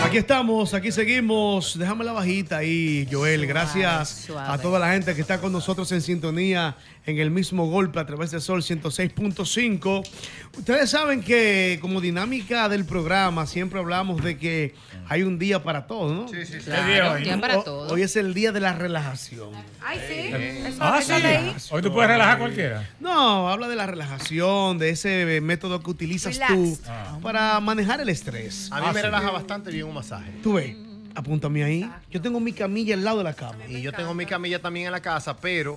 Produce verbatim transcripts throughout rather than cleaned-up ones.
Aquí estamos, aquí seguimos. Déjame la bajita ahí, Joel. Gracias suave, suave. a toda la gente que está con nosotros en sintonía en el mismo golpe a través de Sol ciento seis punto cinco. Ustedes saben que como dinámica del programa siempre hablamos de que hay un día para todo, ¿no? Sí, sí, sí. Claro, un día para Ho- todo. Hoy es el día de la relajación. Ay, sí. Eso, Ah, eso sí. leí. Hoy tú puedes relajar a cualquiera. No, habla de la relajación, de ese método que utilizas Relax. tú Ah. para manejar el estrés. A mí Ah, me sí. relaja bastante bien un masaje. Tú ves, apúntame ahí. Yo tengo mi camilla al lado de la cama. Y yo tengo mi camilla también en la casa, pero,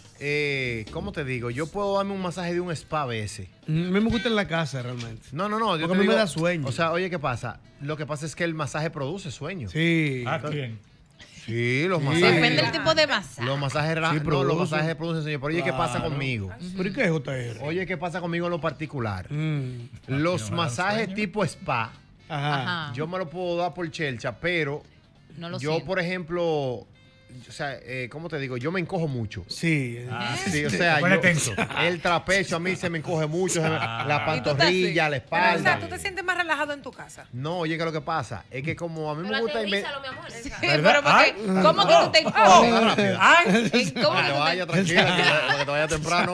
eh, ¿cómo te digo? Yo puedo darme un masaje de un spa a veces. Mm, A mí me gusta en la casa realmente. No, no, no. Yo Porque te a mí me digo- da sueño. O sea, oye, ¿qué pasa? Lo que pasa es que el masaje produce sueño. Sí. ¿A quién? Sí, los Sí. masajes. Depende del tipo de masaje. Los masajes, rela- Sí, no, los produce. masajes producen sueño. Pero oye, ¿qué pasa Claro. conmigo? ¿Pero y qué es J R? Oye, ¿qué pasa conmigo en lo particular? Mm, Los no me dan masajes sueño. tipo spa, Ajá. Ajá. yo me lo puedo dar por chelcha, pero No lo yo, siento. por ejemplo, o sea, eh, ¿cómo te digo? Yo me encojo mucho. Sí. Ah, Sí, o sea, Te pone yo- tenso. el trapecio a mí se me encoge mucho, se me- Ah. la ¿Y tú estás pantorrilla, la así? Pero, o sea, espalda. tú te sientes más relajado en tu casa. No, oye, que lo que pasa es que como a mí me Pero gusta... inve- aterrízalo, mi amor. Sí, ¿Verdad? pero porque, Ay. ¿cómo que tú te Oh. encoges? Ay, ¿Cómo Para que que tú te vaya tranquila, que, para que te vaya temprano.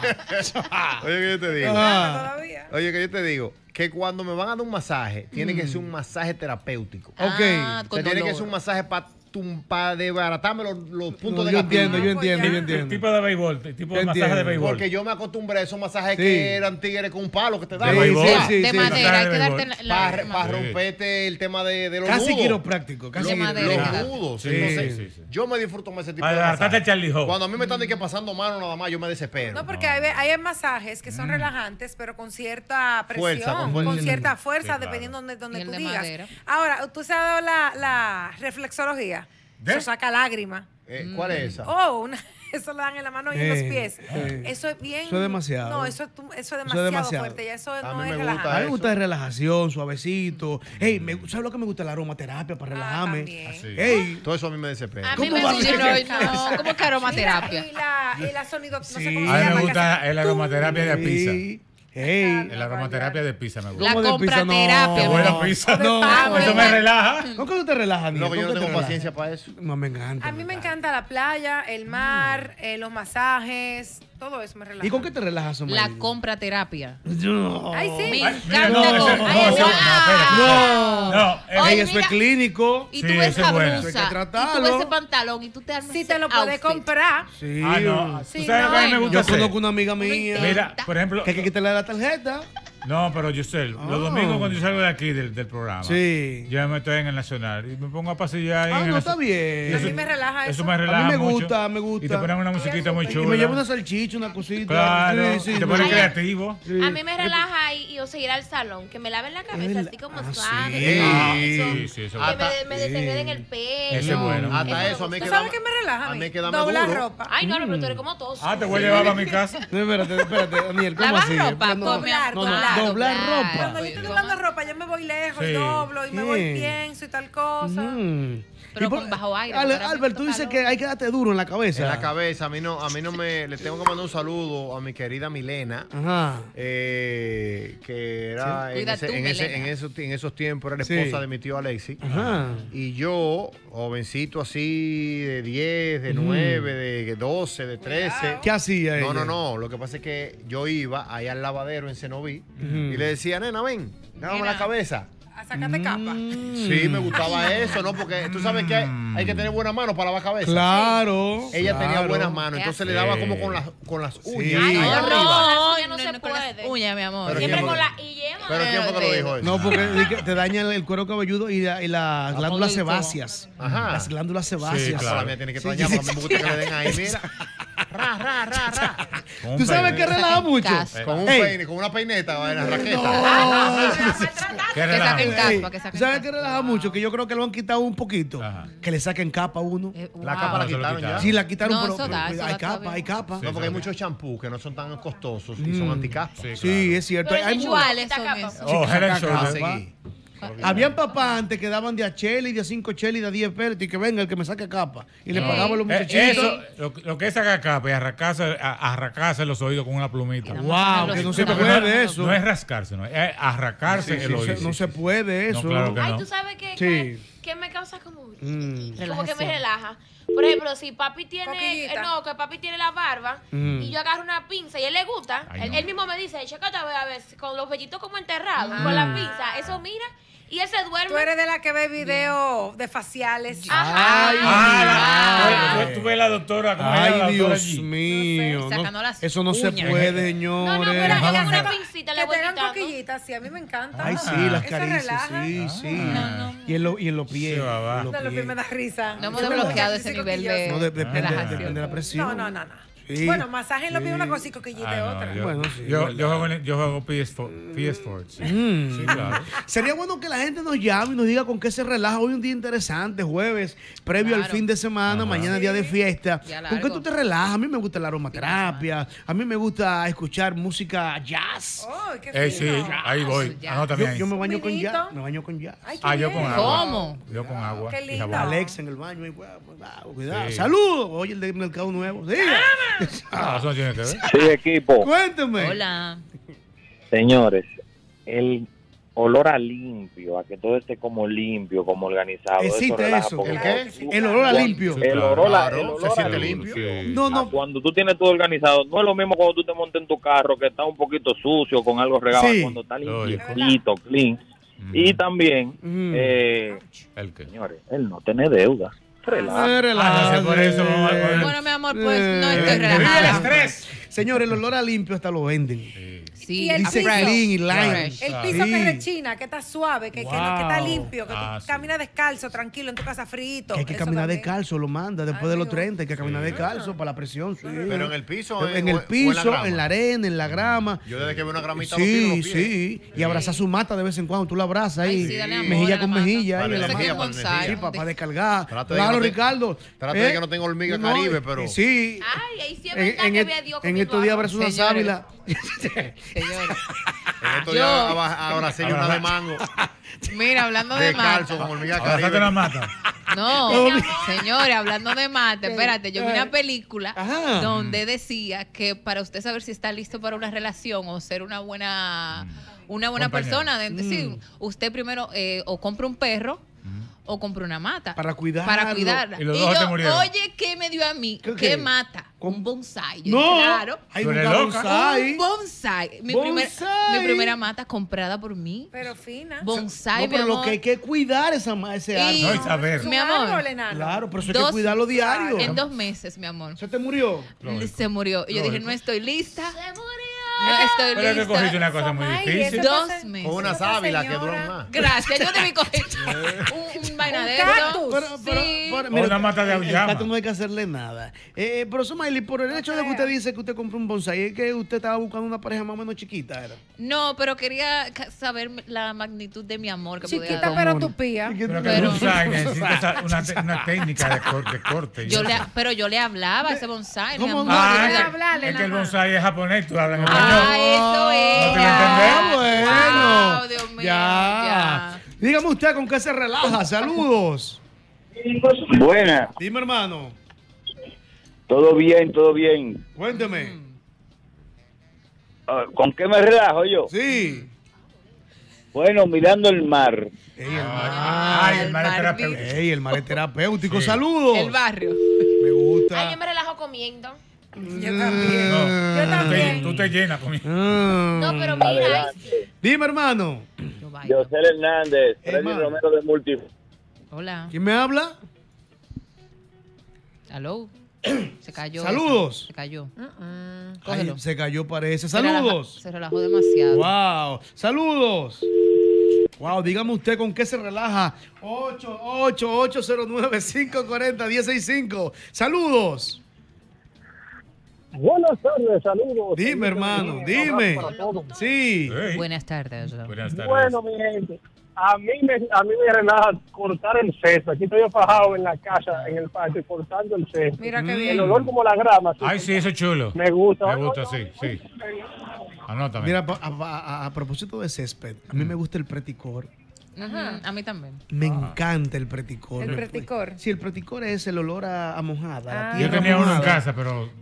Oye, que yo te digo. Ah. Todavía. Oye, que yo te digo. Que cuando me van a dar un masaje, tiene que ser un masaje terapéutico. Ok. Ah, O con sea, tiene que dolor. ser un masaje para para desbaratarme los, los puntos No, yo negativos. entiendo, yo entiendo, yo el entiendo. tipo de béisbol, el tipo de Yo masaje de entiendo. béisbol. Porque yo me acostumbré a esos masajes Sí. que eran tigres con un palo que te Sí, daban. béisbol. sí, De, sí, de sí. madera, hay que de darte béisbol. la, Para la- romperte el tema de, de los Casi nudos. quiropráctico, casi De Los, madera. los Madera. nudos. Sí, Entonces, sí, sí. yo me disfruto más ese tipo Para de adaptarte masaje. al Charlie Hope. Cuando a mí me están de que pasando mano nada más, yo me desespero. No, porque hay, hay masajes que son Mm. relajantes, pero con cierta presión, Fuerza, con con, fuerza. cierta fuerza, Sí, claro. dependiendo de donde Y el tú de digas. madera. Ahora, ¿tú se has dado la, la reflexología? ¿De? Eso saca lágrimas. Eh, ¿Cuál es esa? Oh, una- eso lo dan en la mano y en Eh, los pies. eh. Eso es bien. Eso es demasiado. No, eso es, tu- eso es Eso es demasiado, demasiado. fuerte. Ya eso A no mí es me gusta relajante. A mí me eso. gusta de relajación, suavecito. Ey, me, ¿sabes lo que me gusta? La aromaterapia para Ah, relajarme. también. Así. Ey, Todo eso a mí me desespera. A mí ¿Cómo me va a gusta. ser? No, no, ¿cómo que aromaterapia? Y la, y la, y la sonido, no sé Sí. cómo A se mí llama. me que gusta hace- el aromaterapia de pizza. Ey, ey. El aromaterapia de pizza me gusta. La ¿Cómo de pizza? compraterapia, Qué No. buena pizza. No, Ah, Eso me bueno. relaja. ¿Con qué tú te relajas, No, Niel? que yo no ¿Con qué te tengo relajas? paciencia para eso. No, me encanta. A mí me encanta. encanta la playa, el mar, eh, los masajes, todo eso me relaja. ¿Y con qué te relajas, La Somalia? compraterapia. No. Ay, sí. Me Ay, mira, encanta. no, ese- con- no, Ay, ese- no, espérate. No. No, eh, Ay, Ey, eso mira. es clínico. Y Sí, tú ves ese esa es bueno. Eso hay blusa, que y tú tratarlo. ves ese pantalón, y tú te armas Si ese te lo puedes outfit. comprar. Sí. Ah, no. Sí, ¿Tú sabes no, lo que a mí me no. gusta Yo hacer? conozco una amiga mía. Mira, por ejemplo, Que hay que quitarle la tarjeta. no, pero yo sé, los Ah. domingos cuando yo salgo de aquí del, del programa, Sí. yo me meto en el Nacional y me pongo a pasear ahí Ah, en no, el está bien. A mí me relaja eso. Eso me A relaja mí me mucho. gusta, me gusta. Y te ponen una musiquita muy Y chula. me lleva una salchicha, una cosita. Claro, Sí, sí, y te me- pones Ay, creativo. Sí. A mí me relaja y, y o sea, ir al salón, que me laven la cabeza El- así como ah, suave. sí. que Ah, eso, sí, sí, eso que es me, bueno. me desenreden el pelo. Ese es bueno. Hasta me eso a mí gusta. ¿Tú que sabes qué me relaja? a A mí mí que dame doblar duro. ropa. Ay, no, no, pero tú eres como todos. Ah, te voy a llevar a mi casa. No, espérate, espérate, Daniel, ¿cómo Lavar así? ropa, No, doblar, no, no, doblar. doblar ropa. Cuando yo estoy doblando ropa, yo me voy lejos Sí. y doblo y me voy, ¿Qué? pienso y tal cosa. Mm. Pero Y por- con bajo aire, Ale- porque ahora Albert, tú mismo dices calor. que hay que darte duro en la cabeza. En la cabeza, a mí no, a mí no me, le tengo que mandar un saludo a mi querida Milena, Ajá. eh, que era Sí. en, Cuida ese- tú, en, ese- Milena. en esos, en esos tiempos era la Sí. esposa de mi tío Alexi. Ajá. Y yo, jovencito así, de diez, de Ujú. nueve, de doce, de trece. ¿Qué hacía ella? No, no, no. Lo que pasa es que yo iba allá al lavadero en Cenoví Ujú. y le decía, nena, ven, dame Mira. la cabeza. A sacarte capa. Mm. Sí, me gustaba eso, ¿no? Porque tú sabes que hay, hay que tener buenas manos para lavar cabeza. Claro. Ella tenía claro. buenas manos, Es entonces le así. daba como con las, con las uñas. Sí. ahí Ay, no, arriba. no, ya no se con las puede. uñas, mi amor. Pero Siempre ¿quién con fue? la y yema. Pero ¿quién fue que lo dijo eso? No, porque di que te daña el, el cuero cabelludo y, la- y las glándulas político. sebáceas. Ajá. Las glándulas sebáceas. Sí, Ah, claro. la mía tiene que Sí, dañar, sí, porque a mí me gusta que le den ahí, mira. Ra, ra, ra, ra. Con un ¿Tú sabes peine. qué relaja mucho? Casa. Con un Ey. peine, con una peineta, vaina, raqueta. ¿Qué Que relaja? saquen Ey, caspa, que ¿tú saquen ¿Sabes caspa. qué relaja mucho? Que yo creo que lo han quitado un poquito. Ajá. Que le saquen capa a uno. Eh, La wow. capa la No, se lo quitaron ya. quitaron. Sí, la quitaron, No, pero, eso pero da, eso hay da capa, todavía. hay capa. Sí. No, porque hay muchos champús que no son tan costosos y Mm. son anticapas. Sí, Sí, claro. es cierto. Pero Hay ese mu- chulo, ¿Cuáles quita son capa. esos? Oh, Head and Saca Shoulders. capa. Sí. Habían papás antes que daban de a cheli, de a cinco cheli, de a diez pesos y que venga el que me saque capa. Y le No. pagaban a los Eh, muchachitos. Eso, lo, lo que es sacar capa y arrancarse, a- arrancarse los oídos con una plumita. Wow, que no se No, puede no, eso. No es rascarse, no, es arrancarse Sí, el sí, oído. se- no se puede eso. No, claro que Ay, no. tú sabes que, Sí. que, que me causa como, Mm. como que Relajación. me relaja. Por ejemplo, si papi tiene, Coquillita. eh, no, que papi tiene la barba Mm. y yo agarro una pinza y a él le gusta, Ay, él, no. él mismo me dice, chécate a ver, a ver, con los vellitos como enterrados, con la pinza, eso mira, y él se duerme. Tú eres de la que ve videos de faciales. Ajá. Ay, Ah, ay. la- tú, tú ves la doctora, ¿cómo se llama la Ay, doctora Dios allí? mío. No sé, no, sacando las eso no se uñas. puede, No, señores. no, pero yo le hago una Que pincita, le te voy hagan quitando. coquillitas, sí, a mí me encanta. Ay, sí, Ah. las Eso caricias, relaja. sí, sí. No, no. Y en, lo, y en los pies. Sí, va, va. en los No, lo que pies. me da risa. No hemos Eso es desbloqueado verdad. ese nivel de No, de- depende, relajación. depende de la presión. No, no, no, no. Sí. Bueno, masaje en los pies Sí. una cosa y coquillita Ah, es no, otra. yo, Bueno, sí, yo, verdad. yo juego, en- yo juego P S cuatro. P S cuatro, sí. Mm. Sí, claro. Sería bueno que la gente nos llame y nos diga con qué se relaja. Hoy un día interesante, jueves, previo al Claro. fin de semana, Ajá. mañana día de fiesta. Ya ¿Con qué largo. tú te relajas? A mí me gusta la aromaterapia, a mí me gusta escuchar música jazz. Oh, qué Eh, sí, fino. ahí voy. Ya. Anótame Yo, ahí. yo me baño Un con vinito. jazz, me baño con jazz. Ay, qué Ah, yo con bien. agua. ¿Cómo? Yo con agua. Qué y lindo. jabón. Alexa en el baño, y, cuidado, cuidado, cuidado. Sí. Saludos. Oye, el de Mercado Nuevo. Diga. Ah, eso no tiene que ver. Sí, equipo. Cuéntame. Hola. Señores, el olor a limpio, a que todo esté como limpio, como organizado. Existe relaja eso. porque ¿El cuando qué? tú- El olor a cuando- limpio. Sí, El claro. olor, a, Claro, el olor se a siente limpio. limpio. No, A no. cuando tú tienes todo organizado, no es lo mismo cuando tú te montas en tu carro que está un poquito sucio con algo regado, Sí. cuando está Lógico. limpiecito, clean. Mm. Y también, Mm. eh, ¿El qué? señores, él no tiene deuda. Relaja. Eh, Ah, no sé, por eso vamos a poner- Bueno, mi amor, pues no Eh, estoy el relajada. estrés. Señores, el olor a limpio hasta lo venden. Sí. Sí, Y el Dice piso. clean y Fresh. lime. El Ah, piso sí. que rechina, que está suave, que, que, no- que está Wow. limpio, que Ah, tú sí. caminas descalzo, tranquilo, en tu casa frito. Que hay que Eso caminar también. descalzo, lo manda. Después Ay, de los Dios. treinta hay que caminar Sí. descalzo para la presión. Sí. Pero en el piso. En o- el o piso, grama. en la arena, en la grama. Yo desde que veo una gramita los tiro Sí, los pies. sí. Y abrazar su mata de vez en cuando. Tú la abrazas ahí. Ay, sí, dale amor mejilla a la con mata. mejilla. ahí Para en la la Eso que energía, es para la bonsai. Sí, energía. para descargar. Trate de Claro, que no te- Ricardo. trate de que no tenga hormiga caribe, pero- Sí. Ay, ahí sí es En, verdad en que el- ve a Dios en comiendo estos días agua. abrazó una Señores. sábila. Señores. En estos Yo- días aba- ahora sí una de mango. Mira, hablando de Descalzo mata. con hormiga Ahora caribe. la mata. No, No. señores, hablando de mata, espérate, yo vi una película Ajá. donde decía que para usted saber si está listo para una relación o ser una buena una buena Compañero. persona, de- sí, Mm. usted primero eh, o compra un perro o compra una mata. Para cuidarlo. Para cuidarla. Y los dos yo, te murieron. oye, ¿qué me dio a mí? ¿Qué, ¿Qué, qué? mata? ¿Cómo? Un bonsai. Yo, No. Claro. Hay Tú un eres loca. bonsai. Un bonsai. Mi, primer- Bonsai. mi primera mata comprada por mí. Pero fina. Bonsai, No, pero mi lo amor. que hay que cuidar esa, ma- ese Y- árbol. No, y saber. Mi amor. árbol, enano. Claro, pero eso hay que Dos- cuidarlo diario. En dos meses, mi amor. ¿Se te murió? Lógico. Se murió. Y yo dije, Lógico. no estoy lista. Se murió. No estoy Pero es que cogiste lista. una cosa muy Ay, difícil. eso Dos pasa- meses. Con una Esa sábila que señora. duran más. Gracias, yo debí coger un, un vaina de cactus. eso. Pero, pero, Sí. pero, O una mata de el- el auyama. gato no hay que hacerle nada. Eh, pero Somaili, por el hecho de que usted dice que usted compró un bonsai, es que usted estaba buscando una pareja más o menos chiquita, ¿era? No, pero quería ca- saber la magnitud de mi amor que Chiquita, podía pero Amor. tu pía. Pero que Pero- el bonsai necesita esa- una, te- una técnica de, cor- de corte. yo le, pero yo le hablaba a ese bonsai, mi ¿Cómo amor. no? Ah, Yo es le- que- hablarle es que el nada más. bonsai es japonés, tú hablas en Ah, español. eso es. ¿No te lo ya. Ah, bueno. Wow, Dios mío, ya. Dígame usted con qué se relaja. Saludos. Buena, Dime, hermano. todo bien, todo bien. Cuénteme. Ah, ¿Con qué me relajo yo? Sí. Bueno, mirando el mar. Ey, el mar. Ay, el mar es Mar terapéutico. Ey, el mar es terapéutico. Sí. Saludos. El barrio. Me gusta. Ay, yo me relajo comiendo. Yo también. No, Yo tú también. te, tú te llenas conmigo. Ah. No, pero mira, ay, Adelante. Dime, hermano. Yo bailo. José Hernández, Freddy Hermano. Romero de Multi. Hola. ¿Quién me habla? Aló. Se cayó. Saludos. esa. Se cayó. Mm-mm. Cógelo. Ay, se cayó, parece. Se relaja- Saludos. Se relajó demasiado. Wow. Saludos. Wow, dígame usted con qué se relaja. ocho ocho ocho cero nueve cinco cuatro cero uno cero seis cinco. Saludos. Buenas tardes, saludos. Dime, hermano, dime. Para todos. Sí. Hey. Buenas tardes. Buenas tardes. Bueno, mi gente, a mí me, a mí me relaja cortar el césped. Aquí estoy fajado en la casa, en el patio, cortando el césped. Mira qué Mm. El bien. olor como la grama. Ay, sí, eso es chulo. Me gusta. Me gusta, sí, sí. Anótame. Mira, a, a- a- a propósito de césped, a mí me gusta el preticor. Ajá. A mí también. Me encanta el preticor. El Me- preticor. Sí, el preticor es el olor a, a mojada. Ah. La Yo tierra tenía uno en mojada. casa, pero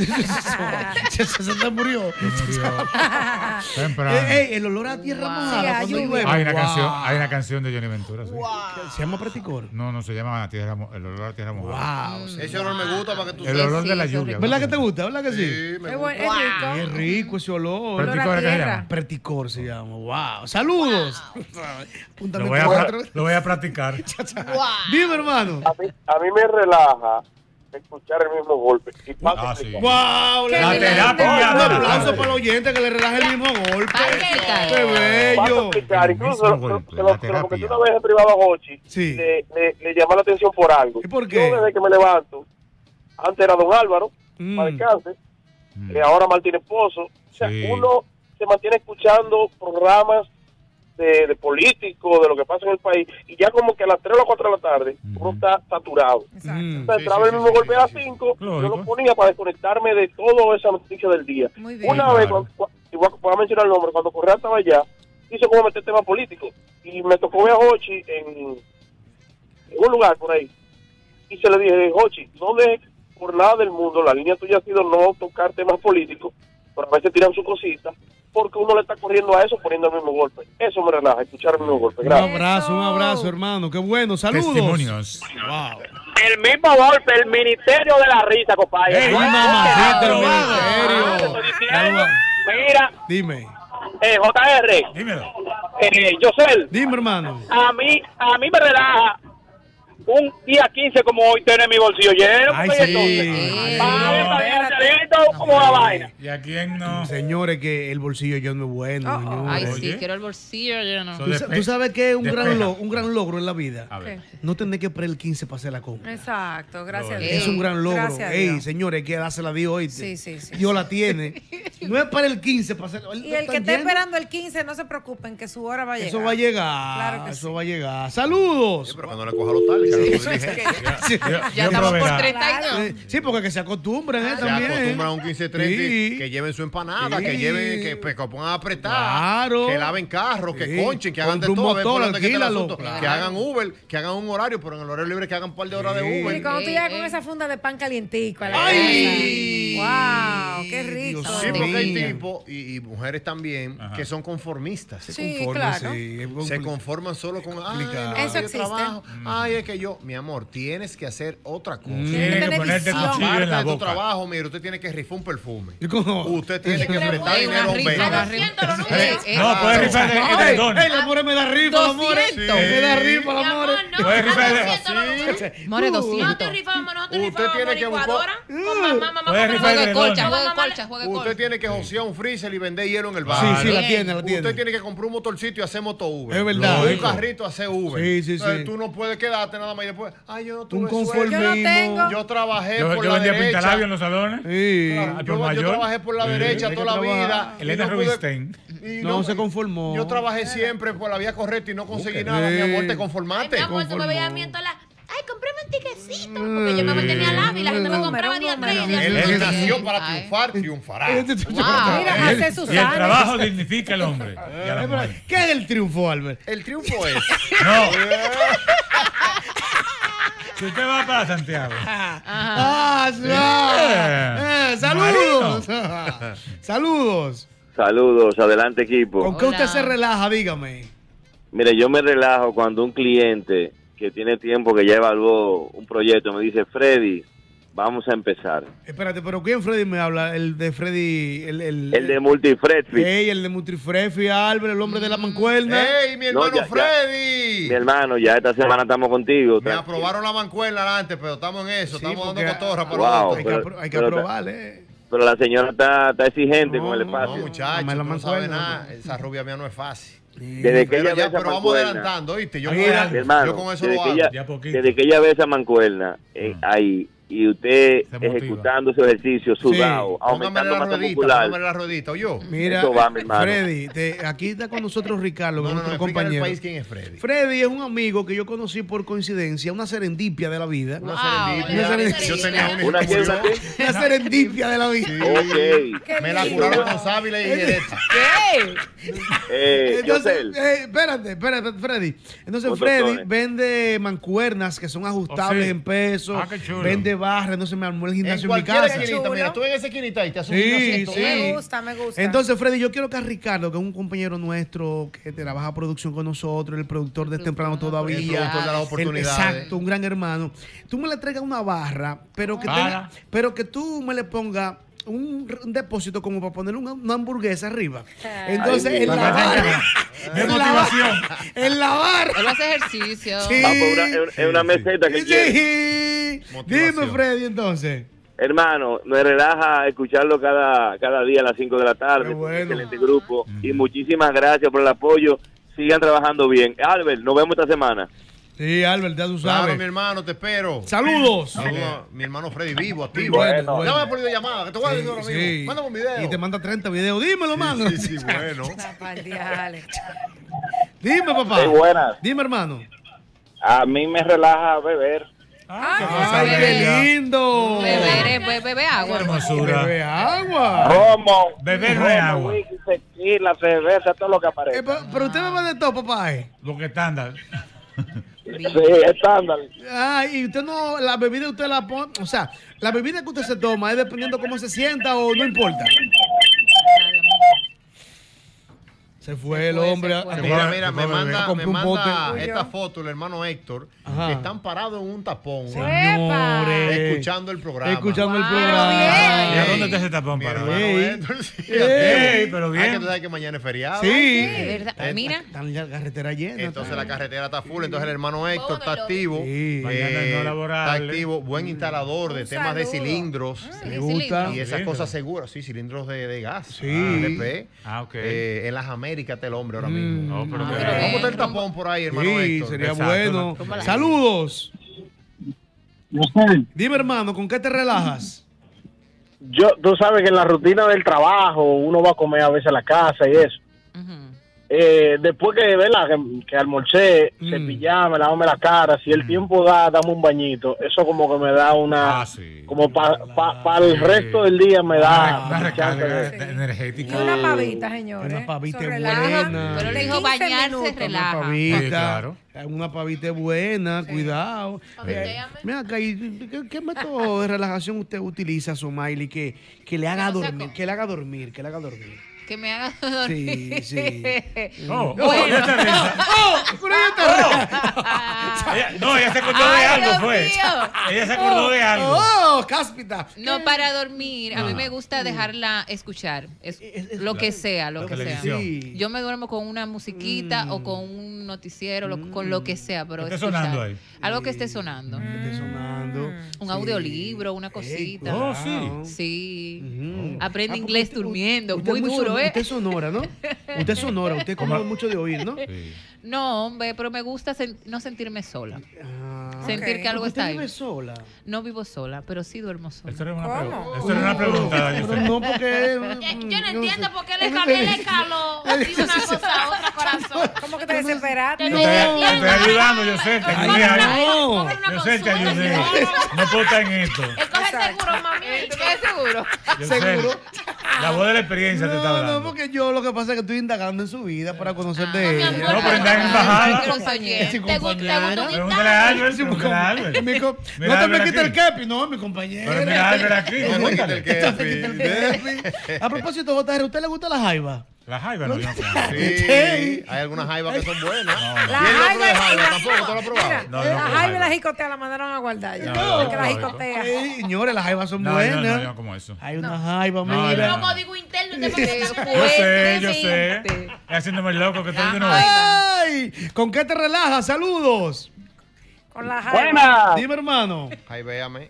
se, se, se te murió. se murió temprano. Ey, ey, el olor a tierra Wow. mojada Sí, a cuando lluvia. llueve. Hay una, Wow. canción, hay una canción de Johnny Ventura, sí. ¿Se llama preticor? No, no se llama la tierra, mo- el olor a tierra mojada. Wow. Ese olor me gusta para que tú El Sí, olor sí, de la eso es lluvia. rico. ¿Verdad que te gusta? ¿Verdad que sí? Sí, me Es, gusta. buen- es rico. Qué rico ese olor. Olor a ¿Preticor es que se tierra. llama? Preticor se llama. Wow. Saludos. Apúntame Lo voy, a, cuatro. pra- lo voy a practicar. Dime, hermano. A mí, a mí me relaja escuchar el mismo golpe. Y paso Ah, a sí. explicar. Wow. Qué La lindo. terapia Un inmediata. aplauso para el oyente que le relaje el mismo golpe. Paqueta. Qué Paso a bello. explicar. El Incluso mismo lo, golpe, lo- la lo- lo que terapia. tú una vez en privado a Hochi, Sí. le, le, le llama la atención por algo. ¿Y por qué? Yo desde que me levanto, antes era Don Álvaro, Mm. para descanse, Mm. eh, ahora Martínez Pozo. O sea, Sí. uno se mantiene escuchando programas de, de políticos, de lo que pasa en el país, y ya como que a las tres o las cuatro de la tarde, Ujú. uno está saturado. Exacto. Mm. Entonces, Sí, entraba sí, el mismo sí, golpe sí, a las sí, sí. cinco, yo Lógico. lo ponía para desconectarme de toda esa noticia del día. Muy bien. Una Sí, vez, claro. cuando, y voy a, voy a mencionar el nombre, cuando Correa estaba allá, hizo como meter tema político, y me tocó ver a Hochi en, en un lugar por ahí, y se le dije, Hochi, no dejes por nada del mundo, la línea tuya ha sido no tocar temas políticos, pero a veces tiran su cosita, porque uno le está corriendo a eso poniendo el mismo golpe. Eso me relaja, escuchar el mismo golpe. Un Gracias. abrazo, un abrazo, hermano. Qué bueno. Saludos. Testimonios. Wow. El mismo golpe, el Ministerio de la Risa, compadre. Ey, No, mamacita, no, el no, ministerio. no, te estoy diciendo. Mira, Dime. eh, J R, Dímelo. eh, Yosel, Dime, hermano. a mí, a mí me relaja un día quince como hoy tener mi bolsillo lleno. Ay, porque sí. entonces, Ay, vale, no. para ir al talento, como la vaina. ¿Y a quién no? Señores, que el bolsillo yo no es bueno, Oh, oh. señores. Ay, Oye. sí, quiero el bolsillo lleno. So- ¿Tú, sa- Despe- tú sabes que es un gran, despeja. lo- un gran logro en la vida? A ver. No tener que esperar el quince para hacer la compra. Exacto, gracias a Ey. Dios. Es un gran logro. Gracias a Ey, Dios. señores, hay que dársela a Dios hoy. Sí, sí, sí. Dios la tiene. No es para el quince para hacer. Y el que esté esperando el quince, no se preocupen, que su hora va a llegar. Eso va a llegar. Claro que eso sí. va a llegar. Saludos. Sí, pero que no le coja los tales. que no le dije. Sí. Yo, Ya yo estamos por proveerá. treinta y dos. Sí, sí, porque que se acostumbran, ¿eh? Se También. acostumbran a un quince treinta, Sí. que lleven su empanada, Sí. que lleven, que, pues, que pongan a apretar, Claro. que laven carros, que Sí. conchen, que hagan de Compra un todo. A ver, por motor, dónde que está el alquílalo. asunto. Claro. Que hagan Uber, que hagan un horario, pero en el horario libre que hagan un par de horas de Sí. Uber. Y cuando tú llegas Eh, con eh. esa funda de pan calientico a la ¡Ay! casa. ¡Wow! ¡Qué rico! Dios Sí, porque hay mío. tipos y, y mujeres también Ajá. que son conformistas. Sí, Conforme, claro. sí. Es Se compli- conforman solo con ay, complicado. no, Eso yo existe. trabajo. Ay, es que yo, mi amor, tienes que hacer otra cosa. Mm. Tienes que tener ponerte visión. cuchillo Aparte en la de tu boca. trabajo, mire, usted tiene que rifar un perfume. ¿Y cómo? Usted tiene que prestar Hay una dinero a un rifa, banco. una A doscientos los números. Eh, eh, No, Ah, puedes no. rifar de, de Ey, dones. ey, la more me da rifa, la more. doscientos. Me da rifa, Mi la amor, more. no, Puedes rifar de- a doscientos los números. More Uh. No doscientos. te rifamos, nosotros Usted rifamos tiene que buscar- licuadora. Con mamá, mamá, Puedes mamá, rifar mamá, de Juegue mamá, colcha, mamá, juegue mamá. colcha, juegue Usted colcha. tiene que josear un freezer y vender hielo en el Sí, bar. sí, la Bien. tiene, la tiene. Usted tiene que comprar un motorcito y hacer moto Uber. Es verdad. Un Lógico. carrito hacer Uber. Sí, sí, Entonces, sí. tú no puedes quedarte nada más y después, ay, yo no tuve Un suerte. conformismo. Yo no tengo. Yo trabajé Yo, por yo la vendía derecha. pintalabios en los salones. Sí. Claro, Ah, yo, por yo mayor. trabajé por la Sí. derecha Tiene toda que la trabajar. vida. y Elena no pude- Rubinstein. y No se conformó. Yo trabajé siempre por la vía correcta y no conseguí Ok. nada. Mi amor, te Ay, conformaste. mi amor, tú me veías a mí en todas las... Ay, comprame un tiquecito. Porque yo me mantenía al lado y la gente me Número, compraba día número. tres, día El cinco. que Él- nació para Ay. triunfar, triunfará. Wow. Mira, hace sus Y el años. trabajo dignifica al hombre. Y a la mujer. ¿Qué es el triunfo, Albert? El triunfo es. No. Si usted va para Santiago. Ah, sí, ah, eh, saludos. Saludos. Saludos, adelante equipo. ¿Con qué Hola. usted se relaja? Dígame. Mire, yo me relajo cuando un cliente que tiene tiempo que ya evaluó un proyecto me dice, Freddy, vamos a empezar. Espérate, pero ¿quién Freddy me habla? El de Freddy, el, el, El de Multifredfit. Ey, el de Mutrifrefi, Albert, el hombre de la mancuerna. ¡Ey, mi No, hermano ya, ya. Freddy! Mi hermano, ya esta semana estamos contigo. Me tranquilo. aprobaron la mancuela antes, pero estamos en eso. Sí, Estamos porque- dando cotorra por Wow. otro. Hay que, pero- apro- hay que pero- aprobarle. Pero la señora está, está exigente No, con el no, No, espacio. muchachos, Dame la tú no sabes mancuerna. nada. Esa rubia mía no es fácil. Desde que Pero, ella ve ya, esa pero vamos mancuerna, adelantando, ¿oíste? Yo, Ahí con- era. Mi hermano, yo con eso desde lo que hago. ella- Ya poquito. desde que ella ve esa mancuerna, eh, Mm. ahí y usted Se motiva. ejecutando su ejercicio sudado, Póngame aumentando la masa ruedita, muscular. póngame la ruedita, ¿o yo? Mira, Eso va, mi hermano. Freddy, te- aquí está con nosotros Ricardo, No, no, no, nuestro explícale al compañero. país quién es Freddy. Freddy es un amigo que yo conocí por coincidencia, una serendipia de la vida. Una Wow, serendipia. una Yo tenía una ¿Una y se qué, murió. una qué? Una serendipia de la vida. Ok. Me la curaron con sábila y derecha. ¿Qué? Eh, Entonces, Yosel, eh, espérate, espérate, Freddy. Entonces, Con Freddy doctores. vende mancuernas que son ajustables Oh, sí. en peso. Ah, qué chulo. Vende barras, entonces me armó el En gimnasio en, mi cualquier casa. esquinita, Chulo. mira, tú en esa esquinita ahí te haces Sí, un asiento. sí. Me gusta, me gusta. Entonces, Freddy, yo quiero que a Ricardo, que es un compañero nuestro que trabaja producción con nosotros, el productor de Temprano Todavía. El productor de las el- oportunidades. exacto, un gran hermano. Tú me le traigas una barra, pero que, Para. tenga- pero que tú me le pongas un, un depósito como para poner una, una hamburguesa arriba. Entonces, Ay, en la para que barra. De en la motivación. barra- En la barra. Él hace ejercicio. Sí. va por una, en- en una meseta que quiere. Sí. Motivación. Dime, Freddy, entonces. Hermano, me relaja escucharlo cada, cada día a las cinco de la tarde. Qué bueno. Excelente grupo. Y muchísimas gracias por el apoyo. Sigan trabajando bien. Albert, nos vemos esta semana. Sí, Albert, ya tú Claro, sabes. mi hermano, te espero. Saludos. Saludos a mi hermano Freddy vivo, activo. Bueno, bueno. Llámame por videollamada, que te voy a decir ahora Sí, mismo. sí. Mándame un video. Y te manda treinta videos. Dímelo, mano. Sí, sí, bueno. Zapardiales. Dime, papá. Sí, buenas. Dime, hermano. A mí me relaja beber. Ah, qué Ay, cosa qué bella. lindo. Beber, es- be- bebe agua. Hermosura. Bebe agua. Romo. Beber no es agua. whisky, tequila, cerveza, todo lo que Eh, aparece. pero, pero usted bebe de todo, papá. eh. Lo que estándar. Sí, estándar. Ay, y usted no, la bebida usted la pone, o sea, la bebida que usted se toma es dependiendo cómo se sienta o no importa. Se fue Se el fue, hombre. se fue. a- Mira, a- mira, a- me a- manda, compré me un bote. manda esta foto el hermano Héctor, Ajá. que están parados en un tapón, Señores. escuchando el programa. Escuchando el Wow, programa. ¿Y a Ey, dónde está ese tapón Mi parado? hermano Ey. Héctor, sí. Ey, pero Ah, bien. que tú sabes que mañana es feriado. Sí. De verdad. Eh, Mira, Están ya la carretera llena. Entonces la carretera está full, entonces el hermano Héctor está Pónganlo. activo. Sí. Mañana eh, no está laborable. activo, buen instalador de Un temas de saludo. cilindros. Me ¿qué gusta. cilindro? Y esas Cilindros. cosas seguras, sí, cilindros de, de gas. Sí. L P. Ah, ok. Eh, en las Américas está el hombre ahora Mm. mismo. No, pero Ah, qué pero bien. ¿Cómo está el Rumbo. tapón por ahí, hermano Sí, Héctor? sería Exacto, bueno. ¿no? Saludos. Dime, hermano, ¿con qué te relajas? Yo, tú sabes que en la rutina del trabajo uno va a comer a veces a la casa y eso. ujú. Eh, después que, ¿verdad? que, que almorcé, Mm. cepillarme, lavarme la cara, si el Mm. tiempo da, dame un bañito. Eso como que me da una... Ah, sí. Como para pa, pa el Sí. resto del día me da... Una chance recarga de- de- Sí. energética. Y una pavita, señores. Una pavita Eso buena. relaja. Pero él De dijo quince bañarse, minutos. relaja. Una pavita. Sí, claro. Una pavita buena, cuidado. Pavitéame. Mira acá, ¿y ¿qué, qué método de relajación usted utiliza, Somaili, que, que le haga Que no sea dormir, co- que le haga dormir, que le haga dormir? Que me haga Sí, sí. Oh, Bueno. oh, ya te risa. ¡Oh! Pero ella te Ella- no, ella se acordó de Ay, algo, Dios fue. mío. Ella se acordó de algo. ¡Oh! ¡Cáspita! No, para dormir, a mí Ah. me gusta dejarla escuchar, es- Es- es- lo que sea, lo La que sea. televisión. Sí. Yo me duermo con una musiquita Mm. o con un noticiero, lo- con lo que sea, pero ¿Qué está escuchar. sonando ahí? Algo que esté sonando. Que esté sonando. Un Sí. audiolibro, una cosita. Oh, sí. Sí. Ujú. Aprende Ah, porque inglés usted- durmiendo, usted muy es duro, son- ¿eh? Usted es sonora, ¿no? Usted es sonora, usted come ¿Cómo? mucho de oír, ¿no? Sí. No, hombre, pero me gusta sen- no sentirme sola. Ah. Sentir Ok. que algo ¿Usted está vive ahí. sola? No vivo sola, pero sí duermo sola. Esto era una, ¿Cómo? pregu- esto era una pregunta, Pero Giselle. no, porque... Yo, yo no entiendo sé. por qué le cambié el escalo de una cosa a otra, corazón. ¿Cómo que te desesperaste? Yo te, te estoy ayudando, yo sé, te Ay, ayudé. no. Cómprame una Yo sé, te consulta, ayudé. si no, No puedo estar en esto. Él coge seguro, mami. ¿Tú estás seguro? Yo ¿Seguro? sé. La voz de la experiencia te está No, hablando. no, porque yo lo que pasa es que estoy indagando en su vida para conocer de mi ella. amor, No, pero indaga en Ay, embajada. pero soy bien. Es su ¿Te gusta- te compañera. gusta un Pregúntale a Albert, Sí, mi pregúntale a com- Albert. mi com- Mira, no te me Albert quites el aquí. kepi, no, mi compañera. Pero mira, Albert aquí, No te quita pregúntale. el kepi. A propósito, J R, ¿a usted le gusta la jaiba? La jaiba no, yo no Sí, Sí. hay algunas jaivas que son buenas. No, no. ¿Y La el otro de jaiba, jaiba la- tampoco? ¿Tú lo has probado? Mira, No, no, la no, jaiba y jaiba. la jicotea la mandaron a guardar ya. No, no, que la no, jicotea. Ey, señores, las jaibas son No, yo buenas. no, yo no como eso. Hay una jaiba, No, mira. no. Un código interno y te Qué pones Yo sé, yo sé. fuertemente. Haciéndome el loco que estoy de nuevo. ¡Ay! ¿Con qué te relajas? Saludos. Con la jaiba. Buena, Dime, hermano. Ay, véame.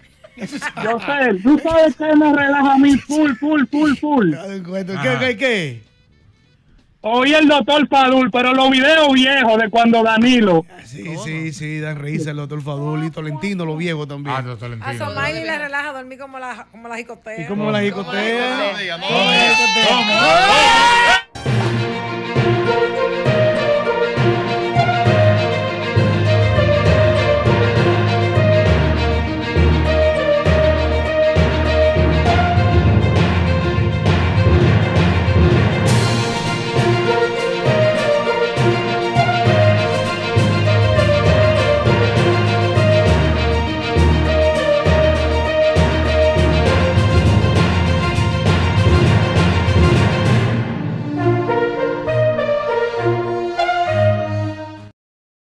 yo sé, tú sabes que me relaja a mí full, full, full, full. ¿Qué, Ajá. qué, qué? oí el doctor Fadul, pero los videos viejos de cuando Danilo. Sí, sí, sí, dan risa el doctor Fadul y Tolentino, los viejos también. Ah, doctor A Tolentino. Somaili le relaja dormir como la, como la jicotea. ¿Y cómo la jicotea? ¿Cómo?